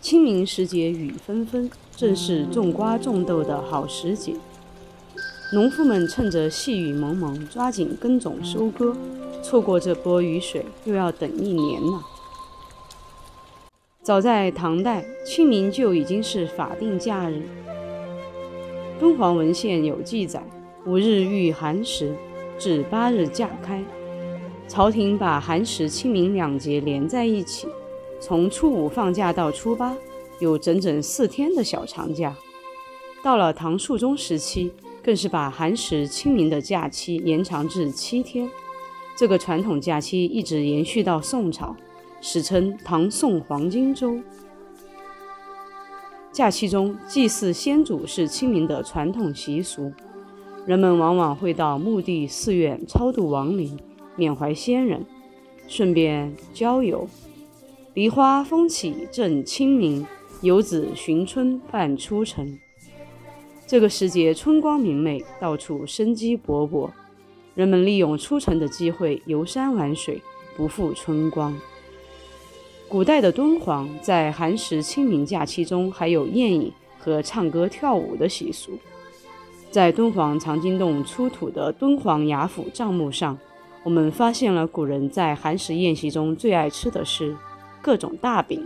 清明时节雨纷纷，正是种瓜种豆的好时节。农夫们趁着细雨蒙蒙，抓紧耕种收割，错过这波雨水，又要等1年了。早在唐代，清明就已经是法定假日。敦煌文献有记载，5日遇寒食，至8日假开。朝廷把寒食、清明2节连在一起，从初5放假到初8，有整整4天的小长假。到了唐肃宗时期，更是把寒食、清明的假期延长至7天。这个传统假期一直延续到宋朝，史称唐宋黄金周。假期中，祭祀先祖是清明的传统习俗，人们往往会到墓地、寺院超度亡灵，缅怀先人，顺便郊游。梨花风起正清明，游子寻春伴初晨。这个时节春光明媚，到处生机勃勃，人们利用出晨的机会游山玩水，不负春光。古代的敦煌在寒食、清明假期中还有宴饮和唱歌跳舞的习俗。在敦煌藏经洞出土的敦煌雅府帐幕上，我们发现了古人在寒食宴席中最爱吃的是各种大饼。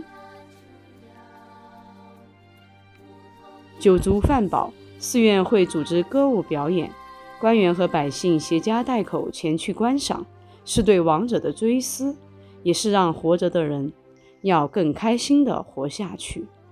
酒足饭饱，寺院会组织歌舞表演，官员和百姓携家带口前去观赏，是对亡者的追思，也是让活着的人要更开心地活下去。